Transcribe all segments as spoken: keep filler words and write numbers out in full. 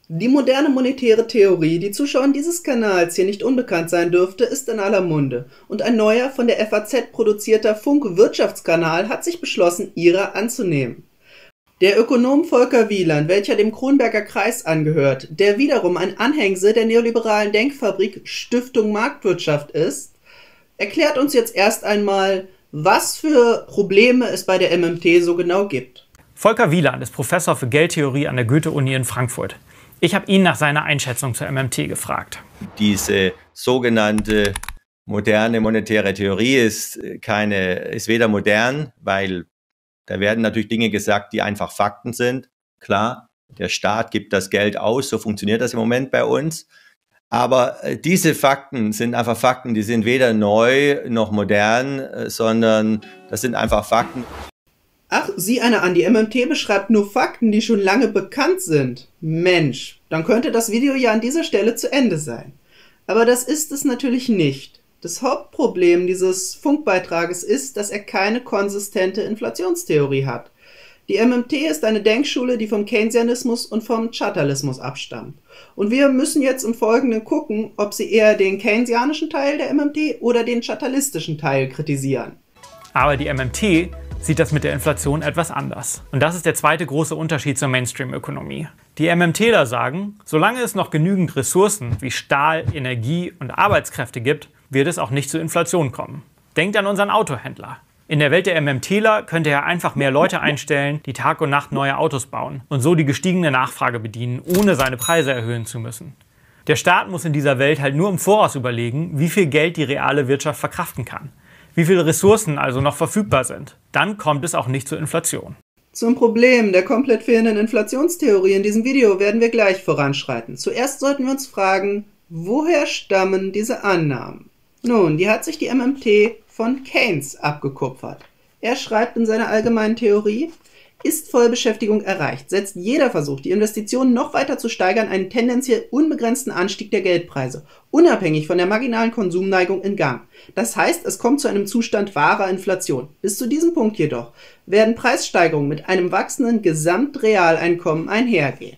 Die moderne monetäre Theorie, die Zuschauern dieses Kanals hier nicht unbekannt sein dürfte, ist in aller Munde, und ein neuer, von der F A Z produzierter Funk-Wirtschaftskanal hat sich beschlossen, ihrer anzunehmen. Der Ökonom Volker Wieland, welcher dem Kronberger Kreis angehört, der wiederum ein Anhängsel der neoliberalen Denkfabrik Stiftung Marktwirtschaft ist, erklärt uns jetzt erst einmal, was für Probleme es bei der M M T so genau gibt. Volker Wieland ist Professor für Geldtheorie an der Goethe-Uni in Frankfurt. Ich habe ihn nach seiner Einschätzung zur M M T gefragt. Diese sogenannte moderne monetäre Theorie ist, keine, ist weder modern, weil da werden natürlich Dinge gesagt, die einfach Fakten sind. Klar, der Staat gibt das Geld aus, so funktioniert das im Moment bei uns. Aber diese Fakten sind einfach Fakten, die sind weder neu noch modern, sondern das sind einfach Fakten. Ach, sieh einer an, die M M T beschreibt nur Fakten, die schon lange bekannt sind. Mensch, dann könnte das Video ja an dieser Stelle zu Ende sein. Aber das ist es natürlich nicht. Das Hauptproblem dieses Funkbeitrages ist, dass er keine konsistente Inflationstheorie hat. Die M M T ist eine Denkschule, die vom Keynesianismus und vom Chartalismus abstammt. Und wir müssen jetzt im Folgenden gucken, ob sie eher den keynesianischen Teil der M M T oder den chartalistischen Teil kritisieren. Aber die M M T sieht das mit der Inflation etwas anders. Und das ist der zweite große Unterschied zur Mainstream-Ökonomie. Die MMTler sagen, solange es noch genügend Ressourcen wie Stahl, Energie und Arbeitskräfte gibt, wird es auch nicht zu Inflation kommen. Denkt an unseren Autohändler. In der Welt der MMTler könnte er einfach mehr Leute einstellen, die Tag und Nacht neue Autos bauen und so die gestiegene Nachfrage bedienen, ohne seine Preise erhöhen zu müssen. Der Staat muss in dieser Welt halt nur im Voraus überlegen, wie viel Geld die reale Wirtschaft verkraften kann. Wie viele Ressourcen also noch verfügbar sind. Dann kommt es auch nicht zur Inflation. Zum Problem der komplett fehlenden Inflationstheorie in diesem Video werden wir gleich voranschreiten. Zuerst sollten wir uns fragen, woher stammen diese Annahmen? Nun, die hat sich die M M T von Keynes abgekupfert. Er schreibt in seiner allgemeinen Theorie: Ist Vollbeschäftigung erreicht, setzt jeder Versuch, die Investitionen noch weiter zu steigern, einen tendenziell unbegrenzten Anstieg der Geldpreise, unabhängig von der marginalen Konsumneigung, in Gang. Das heißt, es kommt zu einem Zustand wahrer Inflation. Bis zu diesem Punkt jedoch werden Preissteigerungen mit einem wachsenden Gesamtrealeinkommen einhergehen.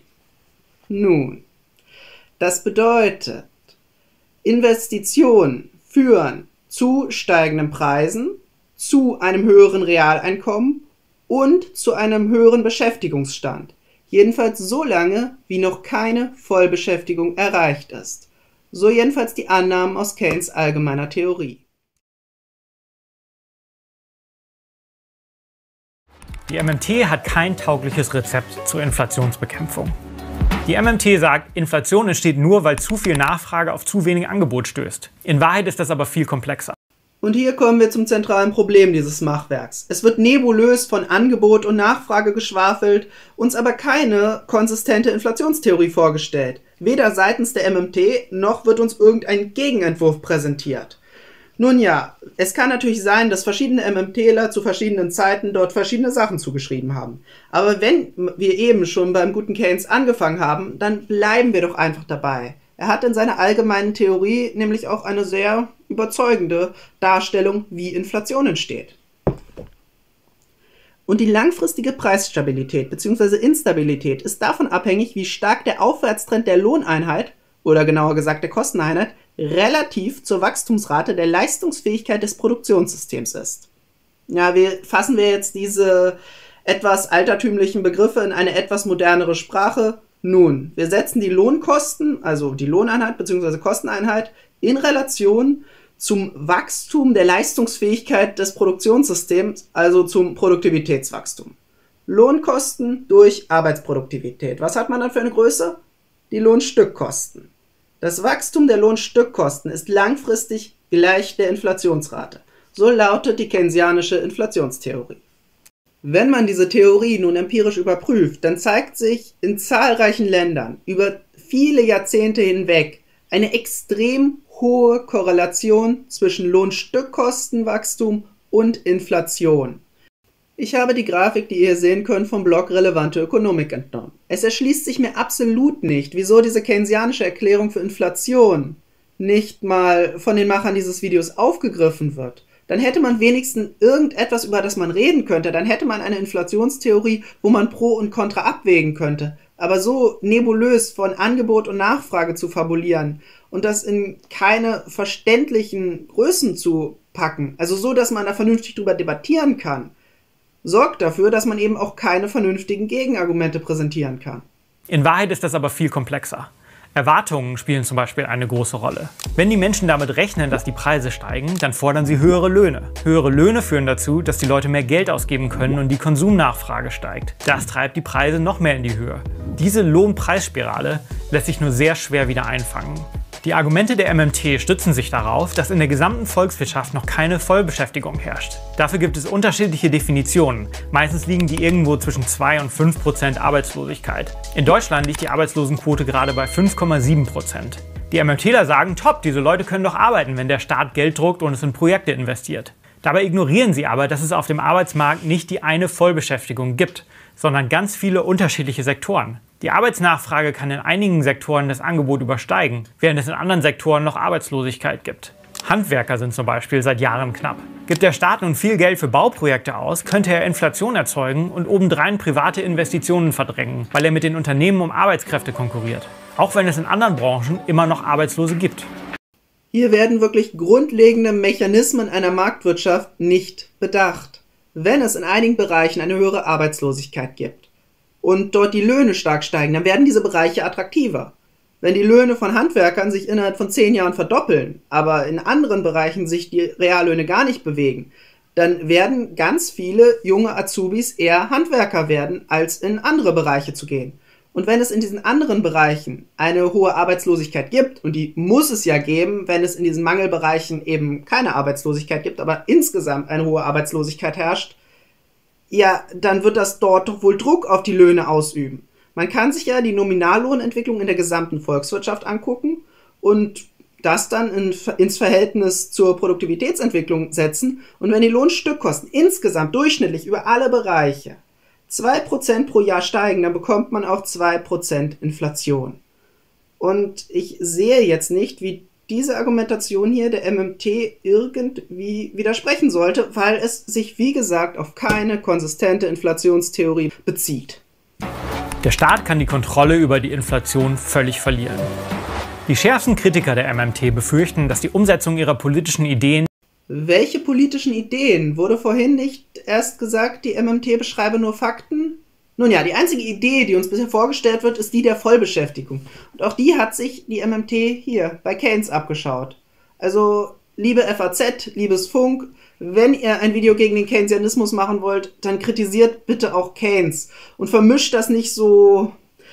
Nun, das bedeutet, Investitionen führen zu steigenden Preisen, zu einem höheren Realeinkommen und zu einem höheren Beschäftigungsstand. Jedenfalls so lange, wie noch keine Vollbeschäftigung erreicht ist. So jedenfalls die Annahmen aus Keynes allgemeiner Theorie. Die M M T hat kein taugliches Rezept zur Inflationsbekämpfung. Die M M T sagt, Inflation entsteht nur, weil zu viel Nachfrage auf zu wenig Angebot stößt. In Wahrheit ist das aber viel komplexer. Und hier kommen wir zum zentralen Problem dieses Machwerks. Es wird nebulös von Angebot und Nachfrage geschwafelt, uns aber keine konsistente Inflationstheorie vorgestellt. Weder seitens der M M T, noch wird uns irgendein Gegenentwurf präsentiert. Nun ja, es kann natürlich sein, dass verschiedene MMTler zu verschiedenen Zeiten dort verschiedene Sachen zugeschrieben haben. Aber wenn wir eben schon beim guten Keynes angefangen haben, dann bleiben wir doch einfach dabei. Er hat in seiner allgemeinen Theorie nämlich auch eine sehr überzeugende Darstellung, wie Inflation entsteht. Und die langfristige Preisstabilität bzw. Instabilität ist davon abhängig, wie stark der Aufwärtstrend der Lohneinheit, oder genauer gesagt der Kosteneinheit, relativ zur Wachstumsrate der Leistungsfähigkeit des Produktionssystems ist. Ja, wir fassen wir jetzt diese etwas altertümlichen Begriffe in eine etwas modernere Sprache. Nun, wir setzen die Lohnkosten, also die Lohneinheit bzw. Kosteneinheit, in Relation zum Wachstum der Leistungsfähigkeit des Produktionssystems, also zum Produktivitätswachstum. Lohnkosten durch Arbeitsproduktivität. Was hat man dann für eine Größe? Die Lohnstückkosten. Das Wachstum der Lohnstückkosten ist langfristig gleich der Inflationsrate. So lautet die keynesianische Inflationstheorie. Wenn man diese Theorie nun empirisch überprüft, dann zeigt sich in zahlreichen Ländern über viele Jahrzehnte hinweg eine extrem hohe Korrelation zwischen Lohnstückkostenwachstum und Inflation. Ich habe die Grafik, die ihr hier sehen könnt, vom Blog Relevante Ökonomik entnommen. Es erschließt sich mir absolut nicht, wieso diese keynesianische Erklärung für Inflation nicht mal von den Machern dieses Videos aufgegriffen wird. Dann hätte man wenigstens irgendetwas, über das man reden könnte. Dann hätte man eine Inflationstheorie, wo man Pro und Contra abwägen könnte. Aber so nebulös von Angebot und Nachfrage zu fabulieren und das in keine verständlichen Größen zu packen, also so, dass man da vernünftig drüber debattieren kann, sorgt dafür, dass man eben auch keine vernünftigen Gegenargumente präsentieren kann. In Wahrheit ist das aber viel komplexer. Erwartungen spielen zum Beispiel eine große Rolle. Wenn die Menschen damit rechnen, dass die Preise steigen, dann fordern sie höhere Löhne. Höhere Löhne führen dazu, dass die Leute mehr Geld ausgeben können und die Konsumnachfrage steigt. Das treibt die Preise noch mehr in die Höhe. Diese Lohnpreisspirale lässt sich nur sehr schwer wieder einfangen. Die Argumente der M M T stützen sich darauf, dass in der gesamten Volkswirtschaft noch keine Vollbeschäftigung herrscht. Dafür gibt es unterschiedliche Definitionen. Meistens liegen die irgendwo zwischen zwei und fünf Prozent Arbeitslosigkeit. In Deutschland liegt die Arbeitslosenquote gerade bei fünf Komma sieben Prozent. Die MMTler sagen, top, diese Leute können doch arbeiten, wenn der Staat Geld druckt und es in Projekte investiert. Dabei ignorieren sie aber, dass es auf dem Arbeitsmarkt nicht die eine Vollbeschäftigung gibt, sondern ganz viele unterschiedliche Sektoren. Die Arbeitsnachfrage kann in einigen Sektoren das Angebot übersteigen, während es in anderen Sektoren noch Arbeitslosigkeit gibt. Handwerker sind zum Beispiel seit Jahren knapp. Gibt der Staat nun viel Geld für Bauprojekte aus, könnte er Inflation erzeugen und obendrein private Investitionen verdrängen, weil er mit den Unternehmen um Arbeitskräfte konkurriert. Auch wenn es in anderen Branchen immer noch Arbeitslose gibt. Hier werden wirklich grundlegende Mechanismen einer Marktwirtschaft nicht bedacht. Wenn es in einigen Bereichen eine höhere Arbeitslosigkeit gibt und dort die Löhne stark steigen, dann werden diese Bereiche attraktiver. Wenn die Löhne von Handwerkern sich innerhalb von zehn Jahren verdoppeln, aber in anderen Bereichen sich die Reallöhne gar nicht bewegen, dann werden ganz viele junge Azubis eher Handwerker werden, als in andere Bereiche zu gehen. Und wenn es in diesen anderen Bereichen eine hohe Arbeitslosigkeit gibt, und die muss es ja geben, wenn es in diesen Mangelbereichen eben keine Arbeitslosigkeit gibt, aber insgesamt eine hohe Arbeitslosigkeit herrscht, ja, dann wird das dort doch wohl Druck auf die Löhne ausüben. Man kann sich ja die Nominallohnentwicklung in der gesamten Volkswirtschaft angucken und das dann in, ins Verhältnis zur Produktivitätsentwicklung setzen. Und wenn die Lohnstückkosten insgesamt durchschnittlich über alle Bereiche zwei Prozent pro Jahr steigen, dann bekommt man auch zwei Prozent Inflation. Und ich sehe jetzt nicht, wie diese Argumentation hier der M M T irgendwie widersprechen sollte, weil es sich, wie gesagt, auf keine konsistente Inflationstheorie bezieht. Der Staat kann die Kontrolle über die Inflation völlig verlieren. Die schärfsten Kritiker der M M T befürchten, dass die Umsetzung ihrer politischen Ideen. Welche politischen Ideen? Wurde vorhin nicht erst gesagt, die M M T beschreibe nur Fakten? Nun ja, die einzige Idee, die uns bisher vorgestellt wird, ist die der Vollbeschäftigung. Und auch die hat sich die M M T hier bei Keynes abgeschaut. Also, liebe F A Z, liebes Funk, wenn ihr ein Video gegen den Keynesianismus machen wollt, dann kritisiert bitte auch Keynes. Und vermischt das nicht so,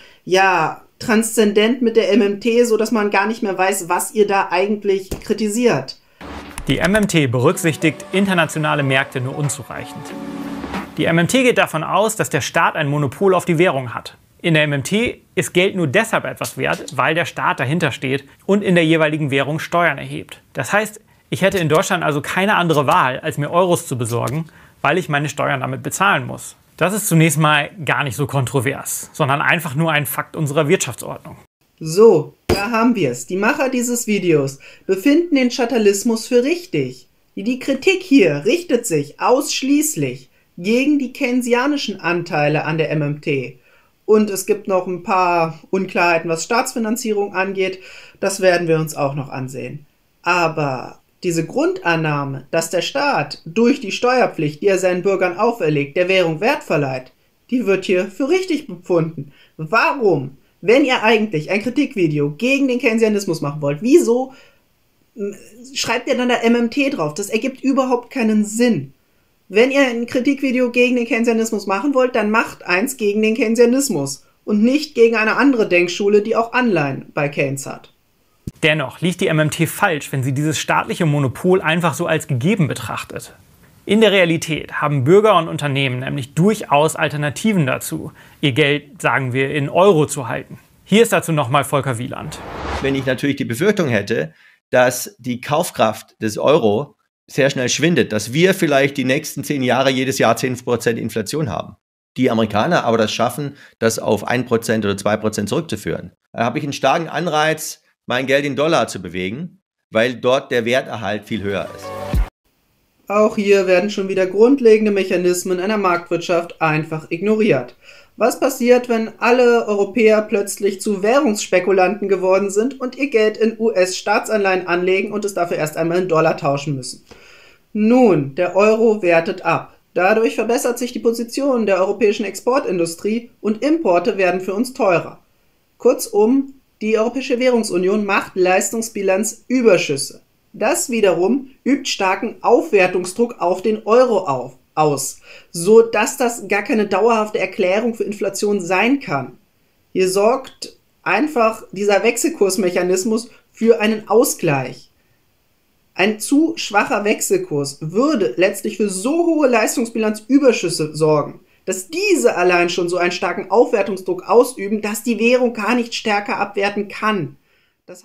ja, transzendent mit der M M T, so dass man gar nicht mehr weiß, was ihr da eigentlich kritisiert. Die M M T berücksichtigt internationale Märkte nur unzureichend. Die M M T geht davon aus, dass der Staat ein Monopol auf die Währung hat. In der M M T ist Geld nur deshalb etwas wert, weil der Staat dahinter steht und in der jeweiligen Währung Steuern erhebt. Das heißt, ich hätte in Deutschland also keine andere Wahl, als mir Euros zu besorgen, weil ich meine Steuern damit bezahlen muss. Das ist zunächst mal gar nicht so kontrovers, sondern einfach nur ein Fakt unserer Wirtschaftsordnung. So, da haben wir es. Die Macher dieses Videos befinden den Chatalismus für richtig. Die Kritik hier richtet sich ausschließlich gegen die keynesianischen Anteile an der M M T. Und es gibt noch ein paar Unklarheiten, was Staatsfinanzierung angeht. Das werden wir uns auch noch ansehen. Aber diese Grundannahme, dass der Staat durch die Steuerpflicht, die er seinen Bürgern auferlegt, der Währung Wert verleiht, die wird hier für richtig befunden. Warum, wenn ihr eigentlich ein Kritikvideo gegen den Keynesianismus machen wollt, wieso schreibt ihr dann da M M T drauf? Das ergibt überhaupt keinen Sinn. Wenn ihr ein Kritikvideo gegen den Keynesianismus machen wollt, dann macht eins gegen den Keynesianismus und nicht gegen eine andere Denkschule, die auch Anleihen bei Keynes hat. Dennoch liegt die M M T falsch, wenn sie dieses staatliche Monopol einfach so als gegeben betrachtet. In der Realität haben Bürger und Unternehmen nämlich durchaus Alternativen dazu, ihr Geld, sagen wir, in Euro zu halten. Hier ist dazu nochmal Volker Wieland. Wenn ich natürlich die Befürchtung hätte, dass die Kaufkraft des Euro sehr schnell schwindet, dass wir vielleicht die nächsten zehn Jahre jedes Jahr zehn Prozent Inflation haben. Die Amerikaner aber das schaffen, das auf ein Prozent oder zwei Prozent zurückzuführen. Da habe ich einen starken Anreiz, mein Geld in Dollar zu bewegen, weil dort der Werterhalt viel höher ist. Auch hier werden schon wieder grundlegende Mechanismen einer Marktwirtschaft einfach ignoriert. Was passiert, wenn alle Europäer plötzlich zu Währungsspekulanten geworden sind und ihr Geld in U S-Staatsanleihen anlegen und es dafür erst einmal in Dollar tauschen müssen? Nun, der Euro wertet ab. Dadurch verbessert sich die Position der europäischen Exportindustrie und Importe werden für uns teurer. Kurzum, die Europäische Währungsunion macht Leistungsbilanzüberschüsse. Das wiederum übt starken Aufwertungsdruck auf den Euro auf, aus, so dass das gar keine dauerhafte Erklärung für Inflation sein kann. Hier sorgt einfach dieser Wechselkursmechanismus für einen Ausgleich. Ein zu schwacher Wechselkurs würde letztlich für so hohe Leistungsbilanzüberschüsse sorgen, dass diese allein schon so einen starken Aufwertungsdruck ausüben, dass die Währung gar nicht stärker abwerten kann. Das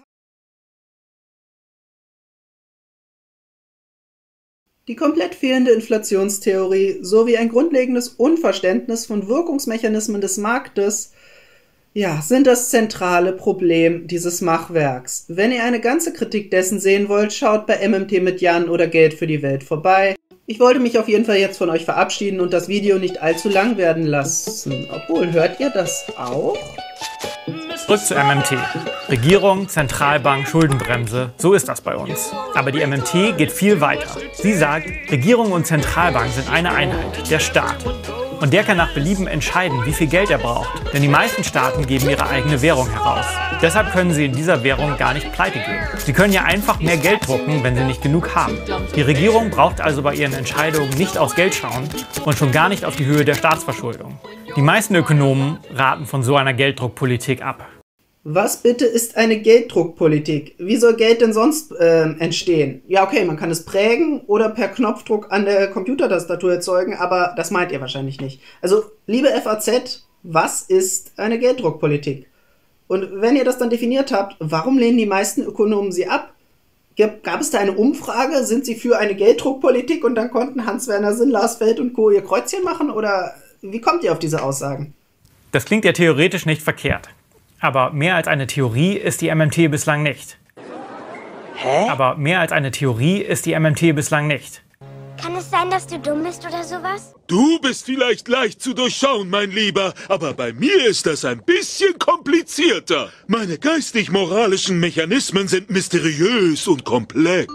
Die komplett fehlende Inflationstheorie sowie ein grundlegendes Unverständnis von Wirkungsmechanismen des Marktes, ja, sind das zentrale Problem dieses Machwerks. Wenn ihr eine ganze Kritik dessen sehen wollt, schaut bei M M T mit Jan oder Geld für die Welt vorbei. Ich wollte mich auf jeden Fall jetzt von euch verabschieden und das Video nicht allzu lang werden lassen. Obwohl, hört ihr das auch? Zurück zu M M T. Regierung, Zentralbank, Schuldenbremse, so ist das bei uns. Aber die M M T geht viel weiter. Sie sagt, Regierung und Zentralbank sind eine Einheit, der Staat. Und der kann nach Belieben entscheiden, wie viel Geld er braucht. Denn die meisten Staaten geben ihre eigene Währung heraus. Deshalb können sie in dieser Währung gar nicht pleite gehen. Sie können ja einfach mehr Geld drucken, wenn sie nicht genug haben. Die Regierung braucht also bei ihren Entscheidungen nicht aufs Geld schauen und schon gar nicht auf die Höhe der Staatsverschuldung. Die meisten Ökonomen raten von so einer Gelddruckpolitik ab. Was bitte ist eine Gelddruckpolitik? Wie soll Geld denn sonst äh, entstehen? Ja, okay, man kann es prägen oder per Knopfdruck an der Computertastatur erzeugen, aber das meint ihr wahrscheinlich nicht. Also, liebe F A Z, was ist eine Gelddruckpolitik? Und wenn ihr das dann definiert habt, warum lehnen die meisten Ökonomen sie ab? Gab es da eine Umfrage? Sind sie für eine Gelddruckpolitik und dann konnten Hans-Werner Sinn, Lars Feld und Co. ihr Kreuzchen machen? Oder wie kommt ihr auf diese Aussagen? Das klingt ja theoretisch nicht verkehrt. Aber mehr als eine Theorie ist die M M T bislang nicht. Hä? Aber mehr als eine Theorie ist die M M T bislang nicht. Kann es sein, dass du dumm bist oder sowas? Du bist vielleicht leicht zu durchschauen, mein Lieber, aber bei mir ist das ein bisschen komplizierter. Meine geistig-moralischen Mechanismen sind mysteriös und komplex.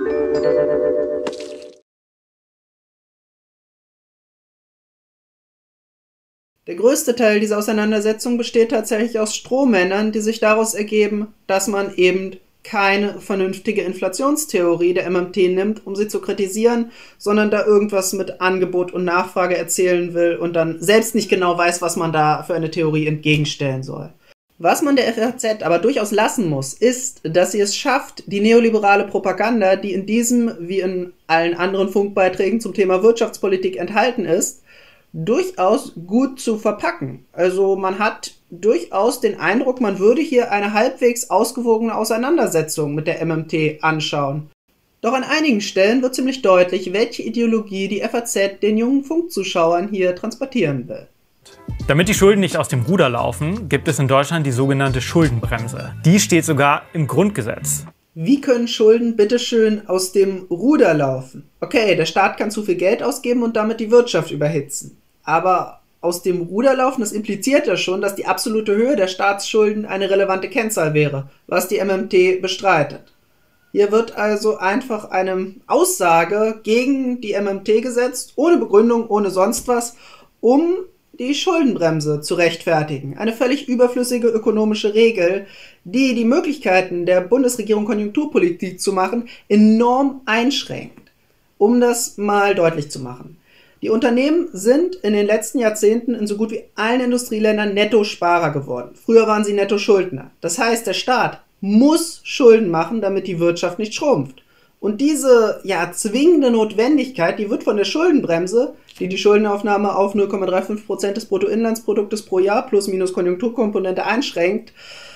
Der größte Teil dieser Auseinandersetzung besteht tatsächlich aus Strohmännern, die sich daraus ergeben, dass man eben keine vernünftige Inflationstheorie der M M T nimmt, um sie zu kritisieren, sondern da irgendwas mit Angebot und Nachfrage erzählen will und dann selbst nicht genau weiß, was man da für eine Theorie entgegenstellen soll. Was man der F A Z aber durchaus lassen muss, ist, dass sie es schafft, die neoliberale Propaganda, die in diesem wie in allen anderen Funkbeiträgen zum Thema Wirtschaftspolitik enthalten ist, durchaus gut zu verpacken. Also man hat durchaus den Eindruck, man würde hier eine halbwegs ausgewogene Auseinandersetzung mit der M M T anschauen. Doch an einigen Stellen wird ziemlich deutlich, welche Ideologie die F A Z den jungen Funkzuschauern hier transportieren will. Damit die Schulden nicht aus dem Ruder laufen, gibt es in Deutschland die sogenannte Schuldenbremse. Die steht sogar im Grundgesetz. Wie können Schulden bitteschön aus dem Ruder laufen? Okay, der Staat kann zu viel Geld ausgeben und damit die Wirtschaft überhitzen. Aber aus dem Ruder laufen, das impliziert ja schon, dass die absolute Höhe der Staatsschulden eine relevante Kennzahl wäre, was die M M T bestreitet. Hier wird also einfach eine Aussage gegen die M M T gesetzt, ohne Begründung, ohne sonst was, um die Schuldenbremse zu rechtfertigen. Eine völlig überflüssige ökonomische Regel, die die Möglichkeiten der Bundesregierung Konjunkturpolitik zu machen enorm einschränkt. Um das mal deutlich zu machen. Die Unternehmen sind in den letzten Jahrzehnten in so gut wie allen Industrieländern Nettosparer geworden. Früher waren sie Nettoschuldner. Das heißt, der Staat muss Schulden machen, damit die Wirtschaft nicht schrumpft. Und diese ja, zwingende Notwendigkeit, die wird von der Schuldenbremse, die die Schuldenaufnahme auf null Komma fünfunddreißig Prozent des Bruttoinlandsproduktes pro Jahr plus minus Konjunkturkomponente einschränkt,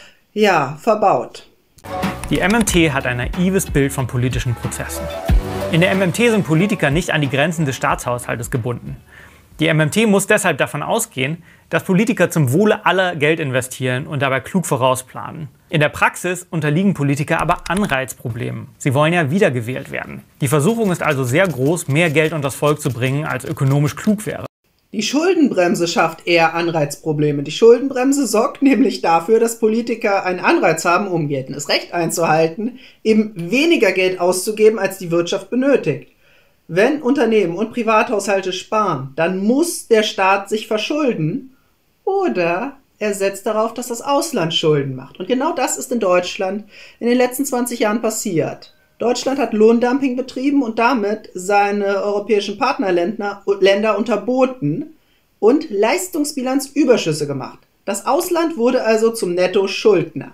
ja, verbaut. Die M M T hat ein naives Bild von politischen Prozessen. In der M M T sind Politiker nicht an die Grenzen des Staatshaushaltes gebunden. Die M M T muss deshalb davon ausgehen, dass Politiker zum Wohle aller Geld investieren und dabei klug vorausplanen. In der Praxis unterliegen Politiker aber Anreizproblemen. Sie wollen ja wiedergewählt werden. Die Versuchung ist also sehr groß, mehr Geld unter das Volk zu bringen, als ökonomisch klug wäre. Die Schuldenbremse schafft eher Anreizprobleme. Die Schuldenbremse sorgt nämlich dafür, dass Politiker einen Anreiz haben, um geltendes Recht einzuhalten, eben weniger Geld auszugeben, als die Wirtschaft benötigt. Wenn Unternehmen und Privathaushalte sparen, dann muss der Staat sich verschulden oder er setzt darauf, dass das Ausland Schulden macht. Und genau das ist in Deutschland in den letzten zwanzig Jahren passiert. Deutschland hat Lohndumping betrieben und damit seine europäischen Partnerländer Länder unterboten und Leistungsbilanzüberschüsse gemacht. Das Ausland wurde also zum Netto-Schuldner.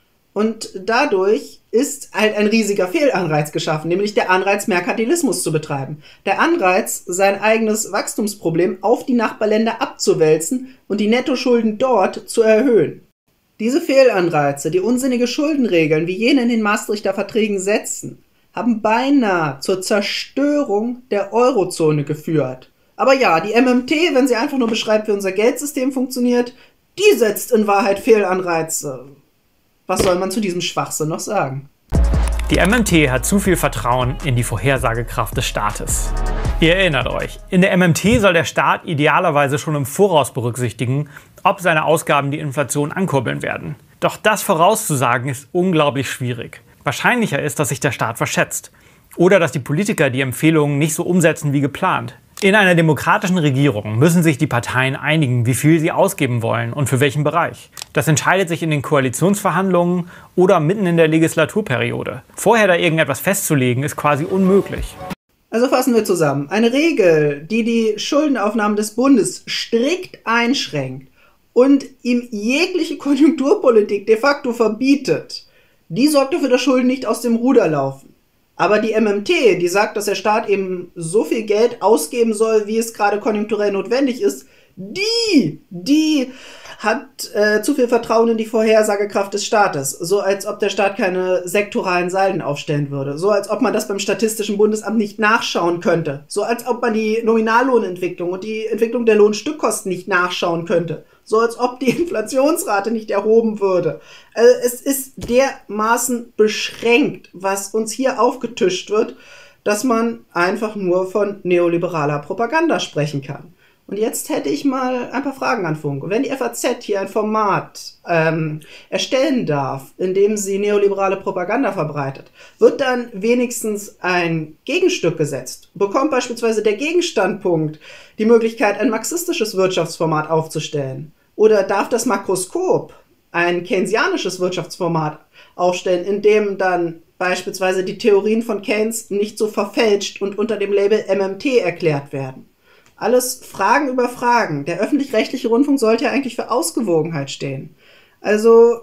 Und dadurch ist halt ein riesiger Fehlanreiz geschaffen, nämlich der Anreiz, Merkantilismus zu betreiben. Der Anreiz, sein eigenes Wachstumsproblem auf die Nachbarländer abzuwälzen und die Nettoschulden dort zu erhöhen. Diese Fehlanreize, die unsinnige Schuldenregeln wie jene in den Maastrichter Verträgen setzen, haben beinahe zur Zerstörung der Eurozone geführt. Aber ja, die M M T, wenn sie einfach nur beschreibt, wie unser Geldsystem funktioniert, die setzt in Wahrheit Fehlanreize. Was soll man zu diesem Schwachsinn noch sagen? Die M M T hat zu viel Vertrauen in die Vorhersagekraft des Staates. Ihr erinnert euch, in der M M T soll der Staat idealerweise schon im Voraus berücksichtigen, ob seine Ausgaben die Inflation ankurbeln werden. Doch das vorauszusagen ist unglaublich schwierig. Wahrscheinlicher ist, dass sich der Staat verschätzt. Oder dass die Politiker die Empfehlungen nicht so umsetzen wie geplant. In einer demokratischen Regierung müssen sich die Parteien einigen, wie viel sie ausgeben wollen und für welchen Bereich. Das entscheidet sich in den Koalitionsverhandlungen oder mitten in der Legislaturperiode. Vorher da irgendetwas festzulegen, ist quasi unmöglich. Also fassen wir zusammen. Eine Regel, die die Schuldenaufnahmen des Bundes strikt einschränkt und ihm jegliche Konjunkturpolitik de facto verbietet, die sorgt dafür, dass Schulden nicht aus dem Ruder laufen. Aber die M M T, die sagt, dass der Staat eben so viel Geld ausgeben soll, wie es gerade konjunkturell notwendig ist, die, die hat äh, zu viel Vertrauen in die Vorhersagekraft des Staates. So als ob der Staat keine sektoralen Salden aufstellen würde. So als ob man das beim Statistischen Bundesamt nicht nachschauen könnte. So als ob man die Nominallohnentwicklung und die Entwicklung der Lohnstückkosten nicht nachschauen könnte. So als ob die Inflationsrate nicht erhoben würde. Also es ist dermaßen beschränkt, was uns hier aufgetischt wird, dass man einfach nur von neoliberaler Propaganda sprechen kann. Und jetzt hätte ich mal ein paar Fragen an Funk. Wenn die F A Z hier ein Format ähm, erstellen darf, in dem sie neoliberale Propaganda verbreitet, wird dann wenigstens ein Gegenstück gesetzt? Bekommt beispielsweise der Gegenstandpunkt die Möglichkeit, ein marxistisches Wirtschaftsformat aufzustellen? Oder darf das Makroskop ein keynesianisches Wirtschaftsformat aufstellen, in dem dann beispielsweise die Theorien von Keynes nicht so verfälscht und unter dem Label M M T erklärt werden? Alles Fragen über Fragen. Der öffentlich-rechtliche Rundfunk sollte ja eigentlich für Ausgewogenheit stehen. Also,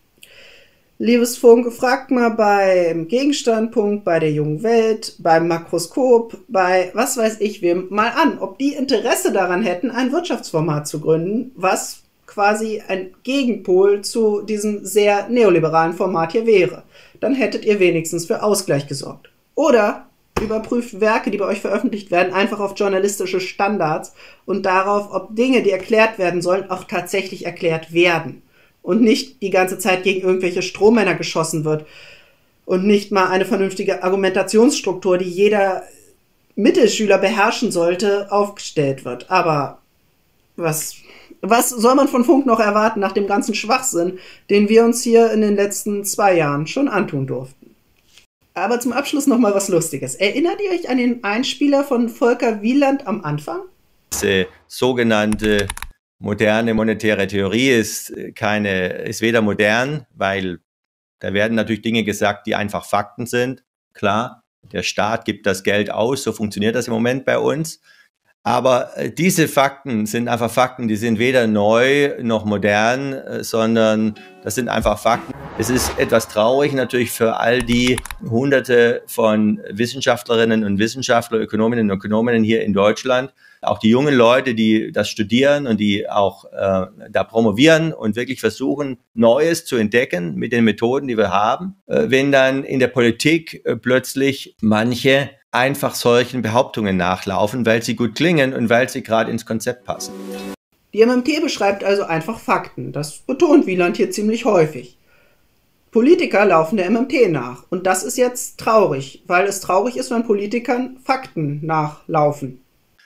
liebes Funk, fragt mal beim Gegenstandpunkt, bei der Jungen Welt, beim Makroskop, bei was weiß ich wem mal an, ob die Interesse daran hätten, ein Wirtschaftsformat zu gründen, was quasi ein Gegenpol zu diesem sehr neoliberalen Format hier wäre. Dann hättet ihr wenigstens für Ausgleich gesorgt. Oder überprüft Werke, die bei euch veröffentlicht werden, einfach auf journalistische Standards und darauf, ob Dinge, die erklärt werden sollen, auch tatsächlich erklärt werden. Und nicht die ganze Zeit gegen irgendwelche Strohmänner geschossen wird. Und nicht mal eine vernünftige Argumentationsstruktur, die jeder Mittelschüler beherrschen sollte, aufgestellt wird. Aber was, was soll man von Funk noch erwarten nach dem ganzen Schwachsinn, den wir uns hier in den letzten zwei Jahren schon antun durften? Aber zum Abschluss noch mal was Lustiges. Erinnert ihr euch an den Einspieler von Volker Wieland am Anfang? Diese sogenannte moderne monetäre Theorie ist keine, ist weder modern, weil da werden natürlich Dinge gesagt, die einfach Fakten sind. Klar, der Staat gibt das Geld aus, so funktioniert das im Moment bei uns. Aber diese Fakten sind einfach Fakten, die sind weder neu noch modern, sondern das sind einfach Fakten. Es ist etwas traurig natürlich für all die Hunderte von Wissenschaftlerinnen und Wissenschaftlern, Ökonominnen und Ökonomen hier in Deutschland, auch die jungen Leute, die das studieren und die auch äh, da promovieren und wirklich versuchen, Neues zu entdecken mit den Methoden, die wir haben, äh, wenn dann in der Politik äh, plötzlich manche einfach solchen Behauptungen nachlaufen, weil sie gut klingen und weil sie gerade ins Konzept passen. Die M M T beschreibt also einfach Fakten. Das betont Wieland hier ziemlich häufig. Politiker laufen der M M T nach. Und das ist jetzt traurig, weil es traurig ist, wenn Politikern Fakten nachlaufen.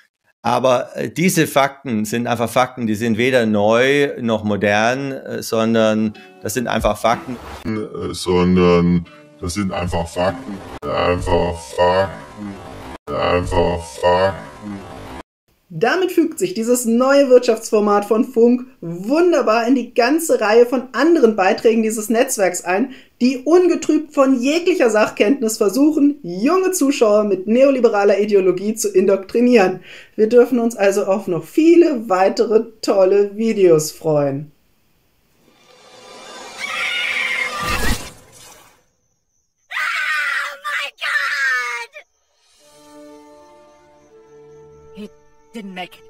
Aber diese Fakten sind einfach Fakten, die sind weder neu noch modern, sondern das sind einfach Fakten. Äh, sondern das sind einfach Fakten. Einfach Fakten. Einfach Fakten. Damit fügt sich dieses neue Wirtschaftsformat von Funk wunderbar in die ganze Reihe von anderen Beiträgen dieses Netzwerks ein, die ungetrübt von jeglicher Sachkenntnis versuchen, junge Zuschauer mit neoliberaler Ideologie zu indoktrinieren. Wir dürfen uns also auf noch viele weitere tolle Videos freuen. Didn't make